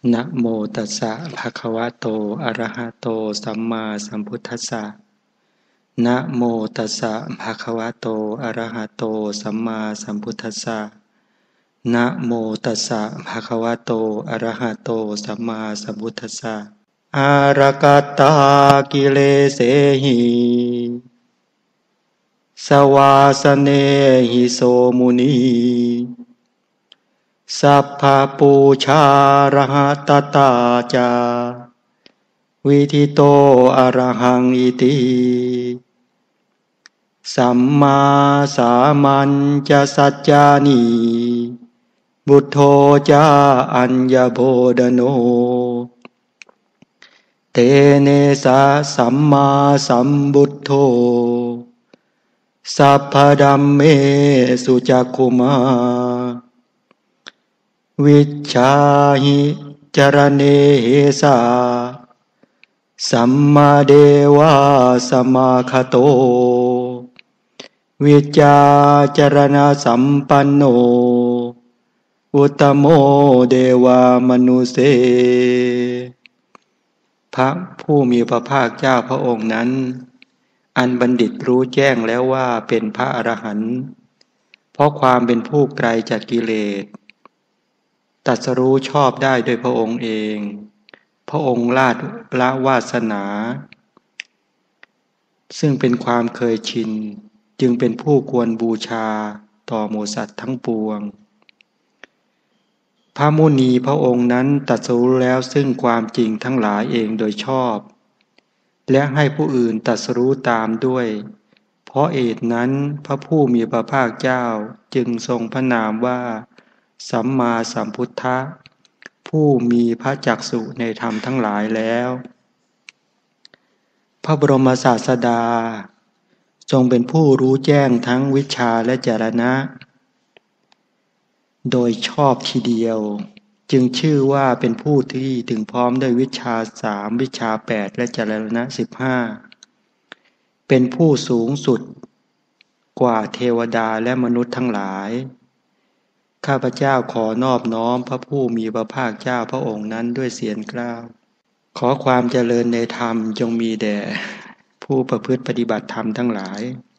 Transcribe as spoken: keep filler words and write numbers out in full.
นะโมตัสสะภะคะวะโตอะระหะโตสัมมาสัมพุทธัสสะนะโมตัสสะภะคะวะโตอะระหะโตสัมมาสัมพุทธัสสะนะโมตัสสะภะคะวะโตอะระหะโตสัมมาสัมพุทธัสสะอาระกตตากิเลเสหิสวาสเนหิโสมุนีสัพพปูชารหะตตาจาวิธิโตอะระหังอิติสัมมาสามัญจะสัจจานีบุตโธจาอัญญโบดโนเตเนสะสัมมาสัมบุตโธสัพพดัมเมสุจักขุมาวิชชาหิจรเนสาสัมมาเดวะสมาคโตวิจาจรณะสัมปันโนอุตตโมเดวามนุเสพระผู้มีพระภาคเจ้าพระองค์นั้นอันบัณฑิตรู้แจ้งแล้วว่าเป็นพระอรหันต์เพราะความเป็นผู้ไกลจากกิเลสตรัสรู้ชอบได้โดยพระองค์เองพระองค์ละละวาสนาซึ่งเป็นความเคยชินจึงเป็นผู้ควรบูชาต่อหมู่สัตว์ทั้งปวงพระมุนีพระองค์นั้นตรัสรู้แล้วซึ่งความจริงทั้งหลายเองโดยชอบและให้ผู้อื่นตรัสรู้ตามด้วยเพราะเหตุนั้นพระผู้มีพระภาคเจ้าจึงทรงพระนามว่าสัมมาสัมพุทธะผู้มีพระจักษุในธรรมทั้งหลายแล้วพระบรมศาสดาทรงเป็นผู้รู้แจ้งทั้งวิชชาและจรณะโดยชอบทีเดียวจึงชื่อว่าเป็นผู้ที่ถึงพร้อมด้วยวิชชาสามวิชชาแปดและจรณะสิบห้าเป็นผู้สูงสุดกว่าเทวดาและมนุษย์ทั้งหลายข้าพเจ้าขอนอบน้อมพระผู้มีพระภาคเจ้าพระองค์นั้นด้วยเสียงกล้าวขอความเจริญในธรรมจงมีแด่ผู้ประพฤติปฏิบัติธรรมทั้งหลาย